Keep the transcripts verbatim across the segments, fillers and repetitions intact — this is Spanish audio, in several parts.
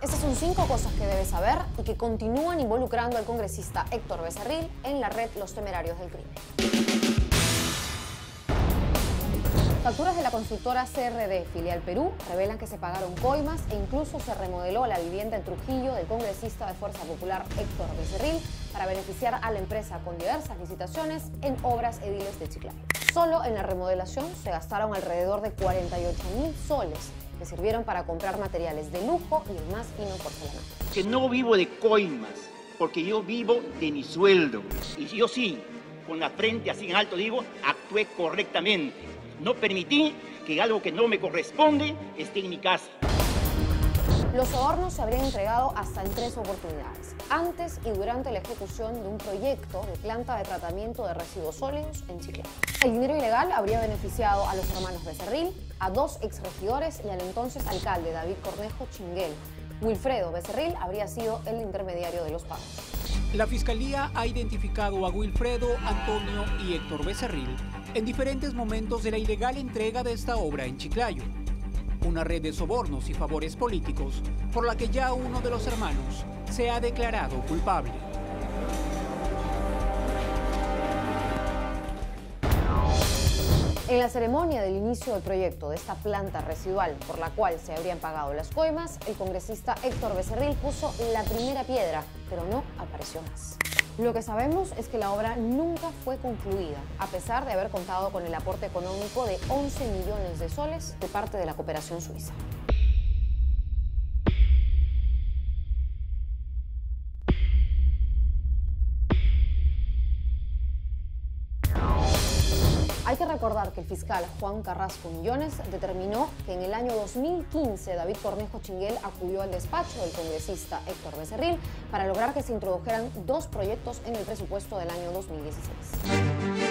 Estas son cinco cosas que debes saber y que continúan involucrando al congresista Héctor Becerril en la red Los Temerarios del Crimen. Facturas de la constructora C R D, filial Perú, revelan que se pagaron coimas e incluso se remodeló la vivienda en Trujillo del congresista de Fuerza Popular Héctor Becerril para beneficiar a la empresa con diversas licitaciones en obras ediles de Chiclayo. Solo en la remodelación se gastaron alrededor de cuarenta y ocho mil soles, que sirvieron para comprar materiales de lujo y el más fino porcelanato. Que no vivo de coimas, porque yo vivo de mi sueldo. Y yo sí, con la frente así en alto digo, actué correctamente. No permití que algo que no me corresponde esté en mi casa. Los sobornos se habrían entregado hasta en tres oportunidades, antes y durante la ejecución de un proyecto de planta de tratamiento de residuos sólidos en Chiclayo. El dinero ilegal habría beneficiado a los hermanos Becerril, a dos exregidores y al entonces alcalde David Cornejo Chinguel. Wilfredo Becerril habría sido el intermediario de los pagos. La Fiscalía ha identificado a Wilfredo, Antonio y Héctor Becerril en diferentes momentos de la ilegal entrega de esta obra en Chiclayo. Una red de sobornos y favores políticos por la que ya uno de los hermanos se ha declarado culpable. En la ceremonia del inicio del proyecto de esta planta residual por la cual se habrían pagado las coimas, el congresista Héctor Becerril puso la primera piedra, pero no apareció más. Lo que sabemos es que la obra nunca fue concluida, a pesar de haber contado con el aporte económico de once millones de soles de parte de la cooperación suiza. Hay que recordar que el fiscal Juan Carrasco Millones determinó que en el año dos mil quince David Cornejo Chinguel acudió al despacho del congresista Héctor Becerril para lograr que se introdujeran dos proyectos en el presupuesto del año dos mil dieciséis.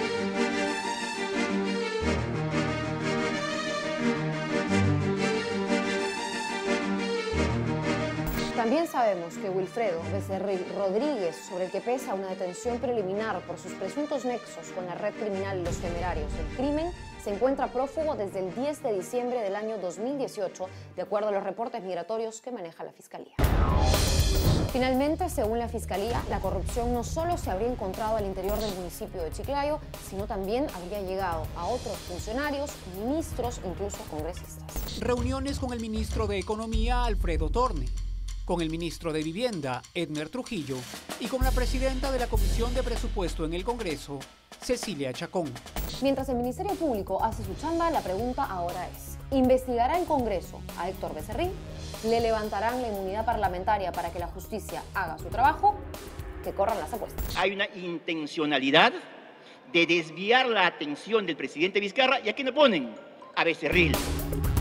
También sabemos que Wilfredo Becerril Rodríguez, sobre el que pesa una detención preliminar por sus presuntos nexos con la red criminal Los Temerarios del Crimen, se encuentra prófugo desde el diez de diciembre del año dos mil dieciocho, de acuerdo a los reportes migratorios que maneja la Fiscalía. Finalmente, según la Fiscalía, la corrupción no solo se habría encontrado al interior del municipio de Chiclayo, sino también habría llegado a otros funcionarios, ministros e incluso congresistas. Reuniones con el ministro de Economía, Alfredo Torne, con el ministro de Vivienda, Edmer Trujillo, y con la presidenta de la Comisión de Presupuesto en el Congreso, Cecilia Chacón. Mientras el Ministerio Público hace su chamba, la pregunta ahora es: ¿investigará el Congreso a Héctor Becerril? ¿Le levantarán la inmunidad parlamentaria para que la justicia haga su trabajo? Que corran las apuestas. Hay una intencionalidad de desviar la atención del presidente Vizcarra, y aquí no ponen a Becerril.